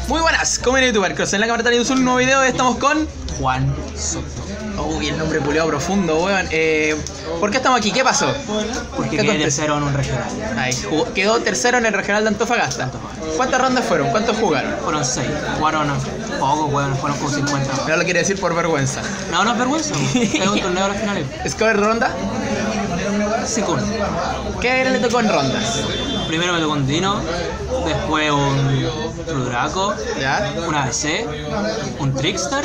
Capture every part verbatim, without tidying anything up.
Muy buenas, ¿cómo viene youtuber? Cross en la cámara tenemos un nuevo video. Estamos con Juan Soto. Uy, el nombre puleado profundo, weón. Eh, ¿Por qué estamos aquí? ¿Qué pasó? Porque quedé tercero en un regional. Ahí, jugó, quedó tercero en el regional de Antofagasta. ¿Cuántas rondas fueron? ¿Cuántos jugaron? Fueron seis. Jugaron poco, weón. Fueron como cincuenta. No lo quiere decir por vergüenza. No, no es vergüenza. Es un torneo de los finales. ¿Score ronda? cinco. ¿Qué le tocó en rondas? Primero me tocó un Dino, después un Trudraco, ¿Ya? un A B C, un Trickster,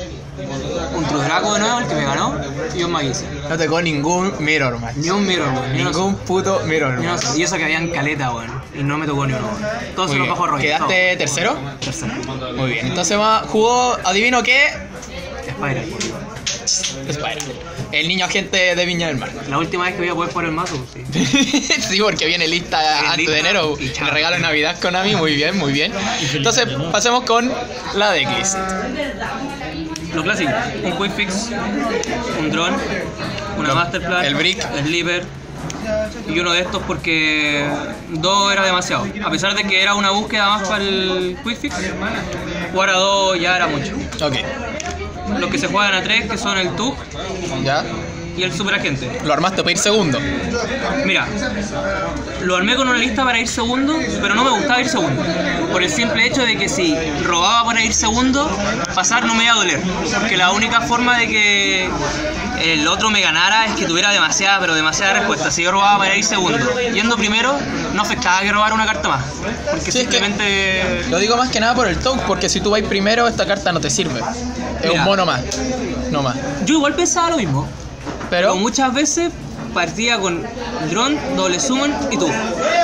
un Trudraco de nuevo, el que me ganó, y un Magicia. No tocó ningún Mirror Match. Ni un Mirror, weón. Yo no Ningún sé. puto Mirror Yo no Match. sé. Y eso que habían caleta, weón. Y no me tocó ni uno, weón. Todos se Muy los bien. bajo rollo. ¿Quedaste tercero? Tercero. Muy bien. Entonces va, jugó, adivino qué. Spiral. Spider. El niño agente de Viña del Mar. La última vez que voy a poder jugar el mazo, sí. Sí, porque viene lista Viene antes lista de enero. y chao. El regalo de Navidad con Ami. Muy bien, muy bien. Entonces pasemos con la decklist. Lo clásico, un Quick Fix, un Drone, una Lo- Masterplan, el Brick. el Sleeper y uno de estos porque dos era demasiado. A pesar de que era una búsqueda más para el Quick Fix, jugar a dos ya era mucho. Ok. Los que se juegan a tres, que son el Tug ¿Ya? y el Super Agente. Lo armaste para ir segundo. Mira, lo armé con una lista para ir segundo, pero no me gustaba ir segundo. Por el simple hecho de que si robaba para ir segundo, pasar no me iba a doler. Porque la única forma de que el otro me ganara es que tuviera demasiada, pero demasiada respuesta. Si yo robaba para ir segundo, yendo primero, no afectaba que robara una carta más. Porque Sí, es que- simplemente... Lo digo más que nada por el Touk, porque si tú vas primero, esta carta no te sirve. Es Mira. un mono más. No más. Yo igual pensaba lo mismo. Pero. Pero muchas veces partía con Drone, doble summon y tú.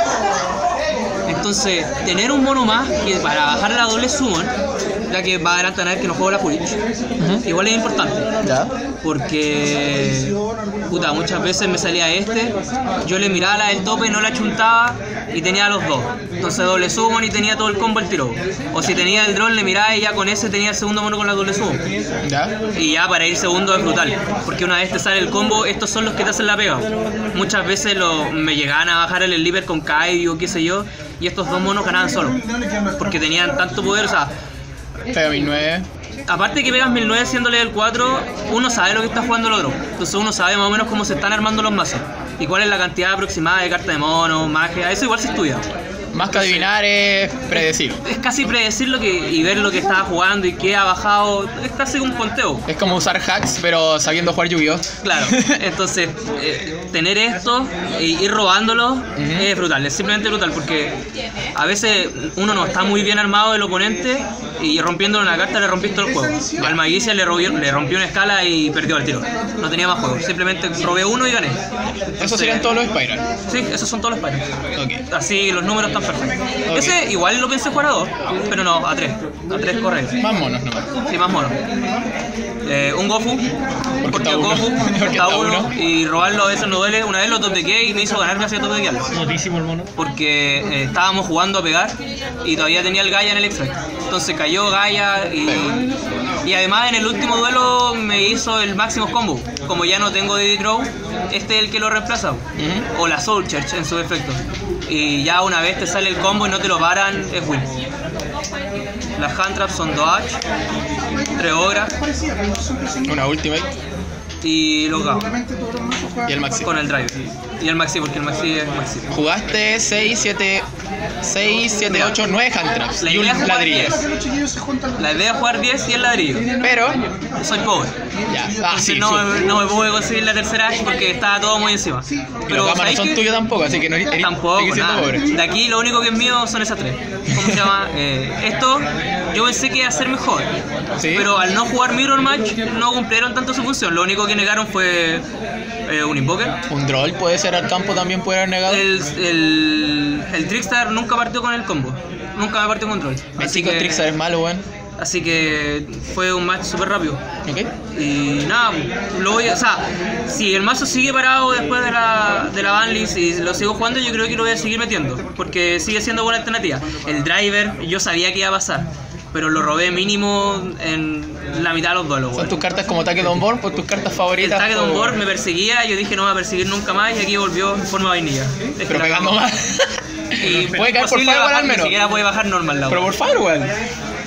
Entonces, tener un mono más que para bajar la doble summon, la que va a adelantar a ver que no juego la Pulich, Ujú. igual es importante. ¿Ya? Porque, puta, muchas veces me salía este, yo le miraba la del tope, no la chuntaba y tenía los dos. Entonces doble summon y tenía todo el combo al tiro. O si tenía el drone, le miraba y ya con ese tenía el segundo mono con la doble summon. ¿Ya? Y ya para ir segundo es brutal, porque una vez te sale el combo, estos son los que te hacen la pega. Muchas veces lo, me llegaban a bajar el Sleeper con Kaiju o qué sé yo, y estos dos monos ganaban solo, porque tenían tanto poder, o sea, Pega mil nueve. aparte de que pegas mil nueve siendo level cuatro, uno sabe lo que está jugando el otro, entonces uno sabe más o menos cómo se están armando los mazos, y cuál es la cantidad aproximada de cartas de mono, magia, eso igual se estudia. Más que adivinar es predecir. Es casi predecir lo que, y ver lo que estaba jugando y qué ha bajado, es casi un conteo. Es como usar hacks, pero sabiendo jugar Yu-Gi-Oh! Claro, entonces eh, tener esto e ir robándolo es brutal, es simplemente brutal porque a veces uno no está muy bien armado del oponente y rompiéndole una carta le rompiste todo el juego. Al Magicia le, robió- le rompió una escala y perdió el tiro. No tenía más juego, simplemente robé uno y gané. Esos serían todos los Spiral. Sí, esos son todos los pares. Ok. Así los números están perfectos. Ok. Ese igual lo pensé jugar a dos, pero no, a tres. A tres corre. Más monos nomás. Sí, más mono. Eh, un Gofu, porque, está uno. Gofu Porque está está uno, uno. y robarlo a veces no duele. Una vez lo topequé y me hizo ganar gracias a topequearlo. Notísimo el mono. Porque eh, estábamos jugando a pegar y todavía tenía el Gaia en el extract. Entonces cayó Gaia y, y además en el último duelo me hizo el máximo combo. Como ya no tengo Diddy Crow, este es el que lo reemplaza. O la Soul Church en su defecto. Y ya una vez te sale el combo y no te lo paran, es win. Las hand traps son dos H, tres Ogras Una Ultimate y los Gao y el Maxi. con el drive. Y el Maxi, porque el Maxi es Maxi. Jugaste seis, siete, seis, siete, Mira, ocho, nueve hand traps la y un idea es jugar ladrillo. diez. La idea es jugar diez y el ladrillo. Pero. Soy pobre. Ya. Ah, Entonces sí, no, sí. me, no me pude conseguir la tercera Ash porque estaba todo muy encima. Pero Pero los cámaras ¿sabes son qué? tuyos tampoco, así que no eres. Tampoco, sigues siendo nada. pobre. De aquí lo único que es mío son esas tres. ¿Cómo se llama? Eh, esto yo pensé que iba a ser mejor. Sí. Pero al no jugar Mirror Match no cumplieron tanto su función. Lo único que negaron fue eh, un Invoker. Un Droll puede ser al campo también, puede haber negado. El, el, el Trickstar nunca partió con el combo. Nunca me partió con Droid. El Así chico que, Trickster es malo, weón. así que fue un match súper rápido. Ok. Y nada, lo voy a, o sea, si el mazo sigue parado después de la, de la banlist y lo sigo jugando, yo creo que lo voy a seguir metiendo, porque sigue siendo buena alternativa. El driver, yo sabía que iba a pasar, pero lo robé mínimo en la mitad de los duelos, Son weón. tus cartas como Take Don Board, pues tus cartas El favoritas. Target po, on board weón. me perseguía, yo dije no me va a perseguir nunca más y aquí volvió en forma vainilla. Es que Pero la pegando cagó. más. Y Puede caer por posible Firewall bajar, al menos. Ni siquiera puede bajar normal la Pero weón. por Firewall.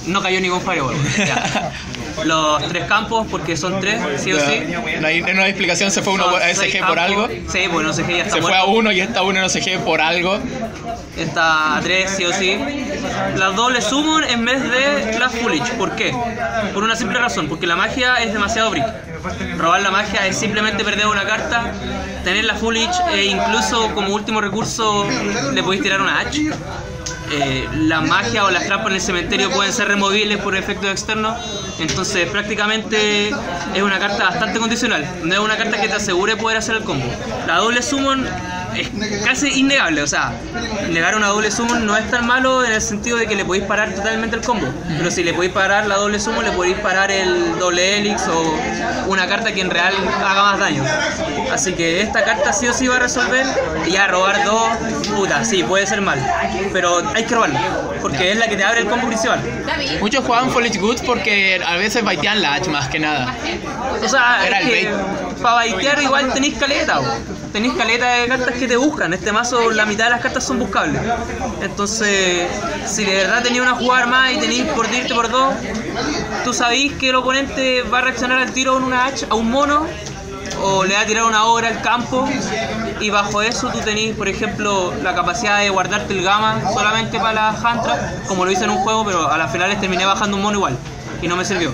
No cayó ningún Fireball. Ya. Los tres campos, porque son tres, sí o sí. No hay, no hay explicación, se fue uno Son a S seis G por campos. algo. Sí, pues no sé qué ya está Se fue muerto. a uno y esta uno no sé qué por algo. Está a tres, sí o sí. Las dobles summon en vez de las Foolish. ¿Por qué? Por una simple razón, porque la magia es demasiado brick. Robar la magia es simplemente perder una carta. Tener la Foolish e incluso como último recurso le podéis tirar una H. Eh, la magia o las trampas en el cementerio pueden ser removibles por efectos externos. Entonces prácticamente es una carta bastante condicional. No es una carta que te asegure poder hacer el combo. La doble summon es casi innegable, o sea, negar una doble summon no es tan malo en el sentido de que le podéis parar totalmente el combo, pero si le podéis parar la doble summon, le podéis parar el doble helix o una carta que en real haga más daño. Así que esta carta sí o sí va a resolver, y ya robar dos, puta, sí, puede ser mal, pero hay que robarla, porque es la que te abre el combo principal. Muchos jugaban Foolish Goods porque a veces baitean la H más que nada. O sea, Era es el que para baitear igual tenéis caleta, bo. Tenéis caleta de cartas que te buscan. Este mazo, la mitad de las cartas son buscables. Entonces, si de verdad tenéis una jugada armada y tenéis por irte por dos, tú sabéis que el oponente va a reaccionar al tiro con una H a un mono, o le va a tirar una obra al campo, y bajo eso tú tenés, por ejemplo, la capacidad de guardarte el gamma solamente para la hand trap, como lo hice en un juego, pero a las finales terminé bajando un mono igual y no me sirvió.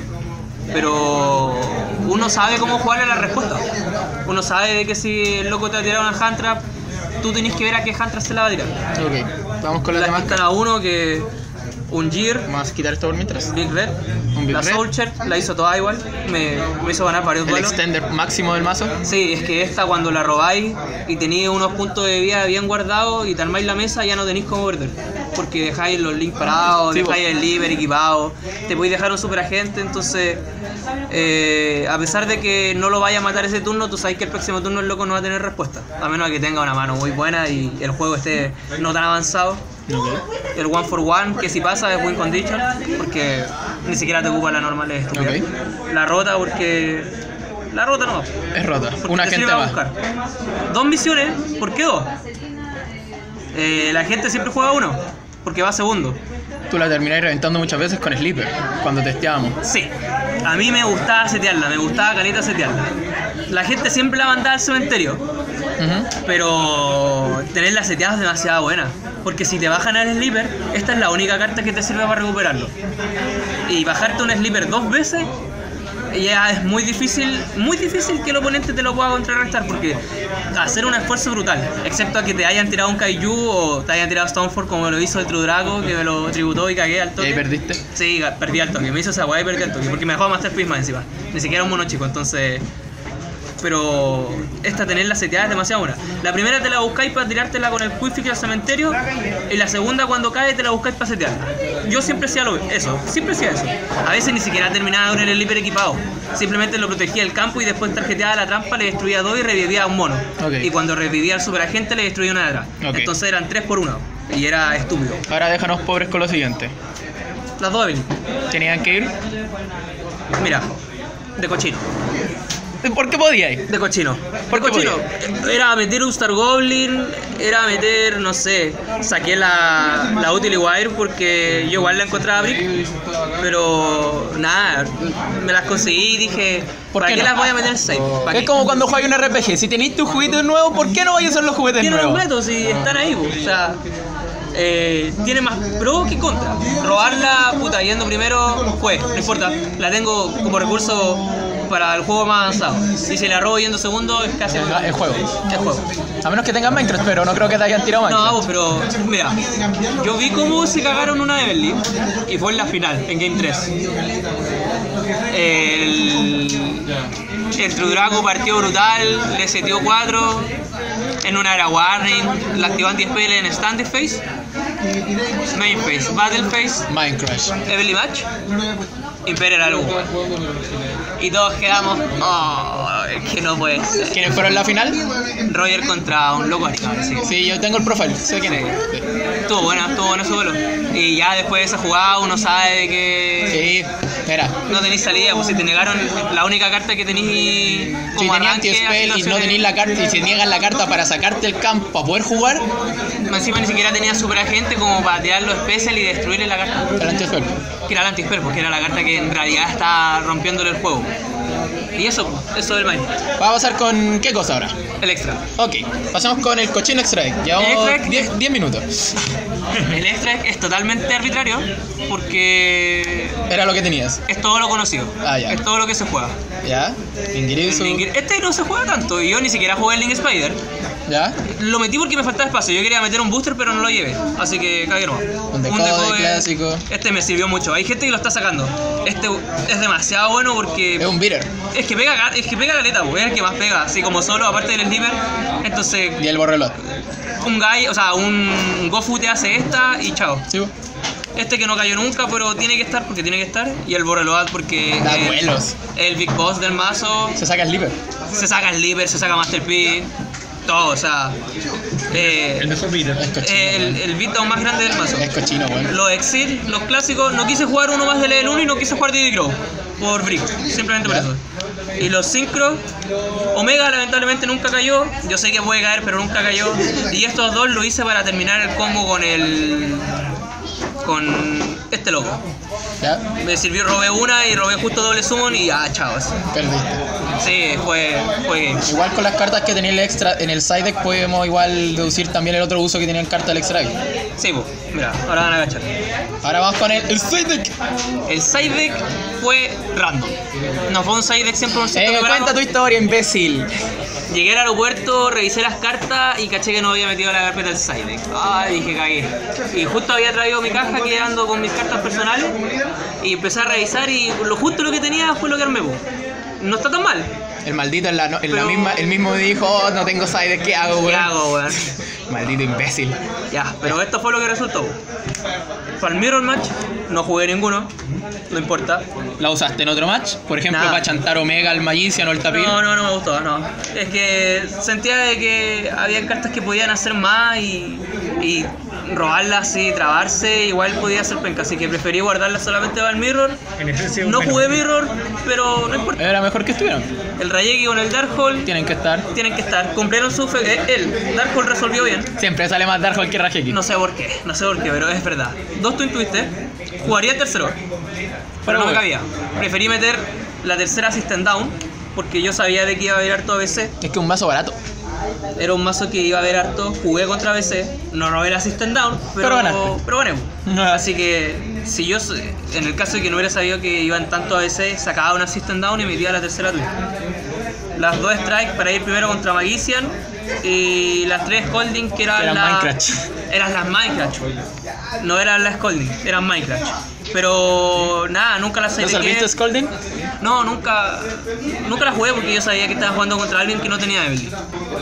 Pero uno sabe cómo jugarle a la respuesta. Uno sabe de que si el loco te va a tirar una hand trap, tú tenés que ver a qué hand trap se la va a tirar. Ok, vamos con las La demás. quitan a uno que un Gear, Vamos a quitar esto por mientras. Big Red, Un Big la Red. Soulcher, la hizo toda igual, me, me hizo ganar varios El duelos. extender máximo del mazo. Sí, es que esta cuando la robáis y tenéis unos puntos de vida bien guardados y te armáis la mesa, ya no tenéis cómo perder. Porque dejáis los links parados, Sí, dejáis el liver equipado, te podéis dejar un super agente, entonces eh, a pesar de que no lo vaya a matar ese turno, tú sabes que el próximo turno el loco no va a tener respuesta. A menos de que tenga una mano muy buena y el juego esté no tan avanzado. El one for one, que si pasa es win condition, porque ni siquiera te ocupa la normal, es estúpida. Ok. La rota porque... La rota no. Es rota. Porque Una te gente sirve a más. buscar. Dos misiones, ¿por qué dos? Eh, la gente siempre juega uno, porque va segundo. Tú la terminás reventando muchas veces con Sleeper, cuando testeábamos. Sí, a mí me gustaba setearla, me gustaba caleta setearla. La gente siempre la mandaba al cementerio, Ujú. pero tenerla seteada es demasiado buena. Porque si te bajan al Sleeper, esta es la única carta que te sirve para recuperarlo. Y bajarte un Sleeper dos veces ya es muy difícil, muy difícil que el oponente te lo pueda contrarrestar, porque hacer un esfuerzo brutal, excepto a que te hayan tirado un Kaiju o te hayan tirado Stoneford como lo hizo el True Draco, que me lo tributó y cagué al Y toque. ahí perdiste. Sí, perdí al toque, me hizo esa weá y perdí al toque, porque me dejó Masterpiece más encima, ni siquiera un mono chico, entonces... Pero esta tenerla seteada es demasiado buena. La primera te la buscáis para tirártela con el Quick al cementerio, y la segunda cuando cae te la buscáis para setearla. Yo siempre hacía lo, eso, siempre hacía eso. A veces ni siquiera terminaba con el Sleeper equipado, simplemente lo protegía el campo y después tarjeteaba la trampa, le destruía dos y revivía a un mono. Ok. Y cuando revivía al superagente le destruía una de atrás. Ok. Entonces eran tres por uno y era estúpido. Ahora déjanos pobres con lo siguiente. Las dos habilidades. Tenían que ir. Mira, de cochino. ¿Por qué podíais? De cochino. ¿Por De qué cochino. Era meter un Star Goblin, era meter, no sé, saqué la, la Utility Wire porque yo igual la encontraba brick, pero nada, me las conseguí y dije, ¿Por ¿para qué qué, no? las voy a meter en seis? ¿Para Es qué? como cuando juegas un R P G. Si tenéis tus juguetes nuevos, ¿por qué no vais a usar los juguetes Tiene los nuevos? métodos y están ahí, po. O sea, eh, tiene más pro que contra. Robarla, puta, yendo primero, pues, no importa. La tengo como recurso para el juego más avanzado. Y si la robo yendo segundo, es casi Es es juego. es juego. A menos que tengas Minecraft, pero no creo que te hayan tirado No, Minecraft. pero mira, yo vi cómo se cagaron una de Everly y fue en la final, en Game tres. El, el True Draco partió brutal, le seteó cuatro en una era Warning, la activó anti-spell en Stand Phase, Main Phase, Battle Phase, Minecraft. Everly Match, Imperial algo. Y todos quedamos, oh, es que no puede ser. ¿Quiénes fueron en la final? Roger contra un loco Arica, parece que. Sí, yo tengo el profile. Sé quién es. Estuvo buena, estuvo bueno ese vuelo. Y ya después de esa jugada uno sabe de que... Sí. Era. No tenéis salida, pues si te negaron la única carta que tenéis Si como tenía arranque, anti-spell y no tenéis la carta, y si niegan la carta para sacarte el campo para poder jugar, encima ni siquiera tenía super agente como para tirar los special y destruirle la carta. el anti-spell. Que era el anti-spell, porque era la carta que en realidad está rompiéndole el juego. Y eso, eso del main. Va a pasar con ¿qué cosa ahora? El extra. Ok, pasamos con el cochino extra deck. Llevamos El extra diez minutos. El extra es totalmente arbitrario porque Era lo que tenías. es todo lo conocido. Ah, ya. Es todo lo que se juega. ¿Ya? Ingirisu. El Link- Este no se juega tanto y yo ni siquiera jugué el Link Spider. ¿Ya? Lo metí porque me faltaba espacio. Yo quería meter un booster pero no lo llevé. Así que cagué nomás. Un decode clásico. Este me sirvió mucho. Hay gente que lo está sacando. Este es demasiado bueno porque Es un beater. es que pega ga- es que pega galeta, pues, es el que más pega, así como solo, aparte del sniper. Entonces, Y el borrelot. un guy, o sea, un Gofu te hace esta y chao. ¿Sí? vos? Este que no cayó nunca, pero tiene que estar porque tiene que estar. Y el Borreload porque Da es vuelos. el Big Boss del mazo. Se saca el Sleeper. Se saca el Liber, se saca Master P, todo, o sea. eh, El mejor beater. Es cochino. el, weón. el beatdown más grande del mazo. Es cochino, weón. Los Exil, los clásicos, no quise jugar uno más de level uno y no quise jugar Diddy Crow por Brick, simplemente por Ya. eso. Y los Synchro, Omega lamentablemente nunca cayó, yo sé que puede caer pero nunca cayó. Y estos dos lo hice para terminar el combo con el... con este loco. ¿Ya? Me sirvió, robé una y robé justo doble summon y ah, chavos. Perdiste. Sí, fue, fue game. Igual con las cartas que tenía el extra en el side deck podemos igual deducir también el otro uso que tenía en carta del extra deck. Sí, pues, mira, ahora van a agachar. Ahora vamos con el, el side deck. El side deck fue random. No fue un side deck cien por ciento Eh, preparado. cuenta tu historia, imbécil. Llegué al aeropuerto, revisé las cartas y caché que no había metido la carpeta del side deck. Ay, dije, cagué. Y justo había traído mi caja que ando con mis cartas personales y empecé a revisar y lo justo lo que tenía fue lo que armé. po. No está tan mal. El maldito en la, no- en la Pero- misma, el mismo dijo, oh, no tengo side deck, ¿qué hago, ¿Qué weón? hago, weón? Maldito imbécil. Ya, pero esto fue lo que resultó. Para el Mirror Match no jugué ninguno, no importa. ¿La usaste en otro match? Por ejemplo, Nada. para chantar Omega, el Magician o el Tapir. No, no, no me gustó, no. Es que sentía de que había cartas que podían hacer más y, y robarlas y trabarse, igual podía hacer penca, así que preferí guardarlas solamente para el Mirror. En esencia, No bueno. jugué Mirror, pero no importa. Era mejor que estuvieran. El Rayeki con el Darkhold Tienen que estar. tienen que estar, cumplieron su fe. eh, El Darkhold resolvió bien. Siempre sale más Darkhold que Rajeki. No sé por qué, no sé por qué, pero es verdad. Dos Twin Twister, jugaría el tercero, pero no me bueno. cabía. Preferí meter la tercera Assistant Down, porque yo sabía de que iba a haber harto A B C. Es que un mazo barato. Era un mazo que iba a haber harto, jugué contra B C, no robé el Assistant Down, pero, Pero ganaste. pero gané. Así que si yo, en el caso de que no hubiera sabido que iban tanto A B C, sacaba una Assistant Down y metía la tercera Twin. Las dos Strike para ir primero contra Magician y las tres Scolding que eran Eran las... Minecraft. Eran las Minecraft. No eran las Scolding, eran Minecraft. Pero nada, nunca las ¿No saqué. serviste Scolding? No, nunca, nunca la jugué porque yo sabía que estaba jugando contra alguien que no tenía Evelyn.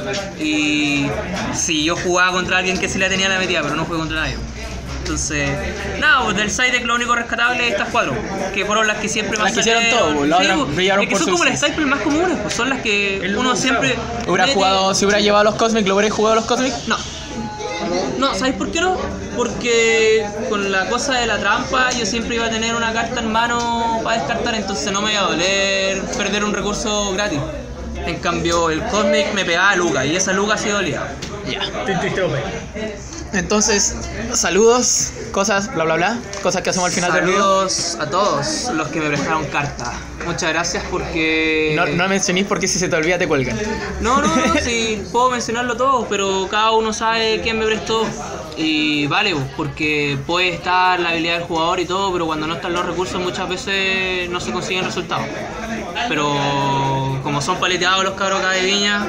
Y si yo jugaba contra alguien que sí la tenía, la metía, pero no jugué contra nadie. Entonces, nada, pues del side deck lo único rescatable es estas cuatro, que fueron las que siempre más Las que hicieron todo, pues, las otras brillaron es que por son su como las ausencia. staples más comunes, pues son las que El uno usado. siempre... Hubiera mete- jugado, si hubiera llevado a los Cosmic, ¿lo hubierais jugado a los Cosmic? No. No, ¿sabes por qué no? Porque con la cosa de la trampa yo siempre iba a tener una carta en mano para descartar, entonces no me iba a doler perder un recurso gratis. En cambio, el Cosmic me pegaba a Luca y esa Luca sí dolía. Ya. Twin Twister O P. Entonces, saludos, cosas, bla bla bla, cosas que hacemos al final del video. Saludos a todos los que me prestaron carta. Muchas gracias porque... No, no mencionís porque si se te olvida te cuelgan. No, no, no, sí, puedo mencionarlo todo, pero cada uno sabe quién me prestó. Y vale, pues, porque puede estar la habilidad del jugador y todo, pero cuando no están los recursos muchas veces no se consiguen resultados. Pero como son paleteados los cabros acá de Viña,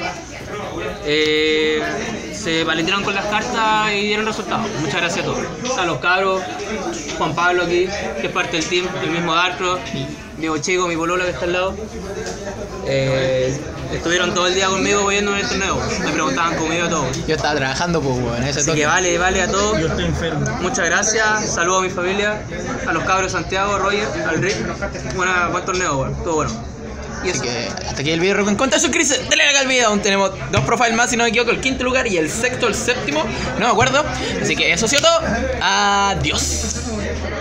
eh, se paletearon con las cartas y dieron resultados. Muchas gracias a todos. A los cabros, Juan Pablo aquí, que es parte del team, el mismo Darkross, Diego Chico, mi polola que está al lado. Eh, estuvieron todo el día conmigo viendo en el torneo, me preguntaban cómo iba todo. Yo estaba trabajando, pues, weón, ese Así toque. que vale, vale a todos. Yo estoy enfermo. Muchas gracias, saludos a mi familia, a los cabros de Santiago, a Roger, al Rick. Buena, buen torneo, bueno, todo bueno. Y Así eso. que hasta aquí el video. En cuanto a suscribirse, dale like al video. Aún tenemos dos profiles más, si no me equivoco, el quinto lugar y el sexto, el séptimo. No me acuerdo. Así que eso ha sido todo. Adiós.